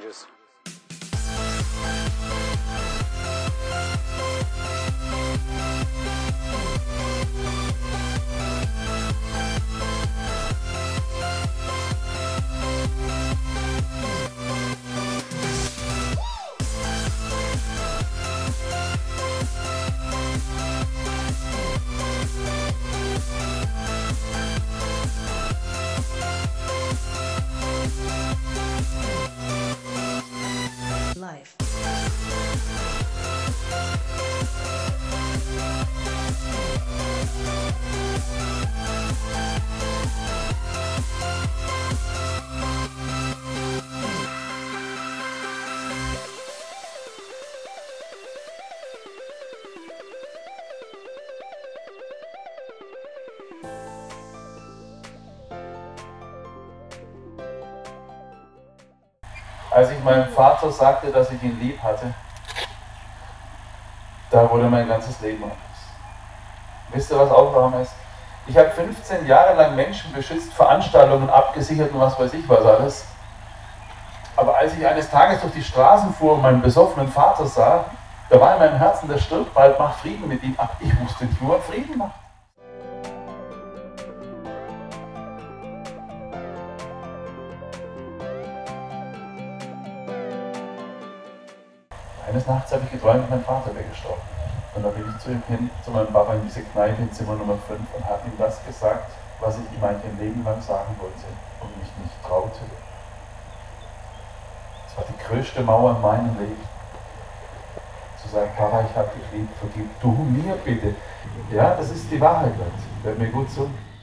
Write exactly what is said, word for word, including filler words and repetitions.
changes. Life. Als ich meinem Vater sagte, dass ich ihn lieb hatte, da wurde mein ganzes Leben anders. Wisst ihr, was auch warum ist? Ich habe fünfzehn Jahre lang Menschen beschützt, Veranstaltungen abgesichert und was weiß ich was alles. Aber als ich eines Tages durch die Straßen fuhr und meinen besoffenen Vater sah, da war in meinem Herzen, der stirbt bald, mach Frieden mit ihm. Ach, ich wusste nicht, wo er Frieden macht. Eines Nachts habe ich geträumt, mein Vater wäre gestorben. Und dann bin ich zu ihm hin, zu meinem Papa in diese Kneipe in Zimmer Nummer fünf und habe ihm das gesagt, was ich ihm eigentlich ein Leben lang sagen wollte und mich nicht traute. Das war die größte Mauer in meinem Leben. Zu sagen, Papa, ich habe dich lieb, vergib du mir bitte. Ja, das ist die Wahrheit, Leute. Hört mir gut zu.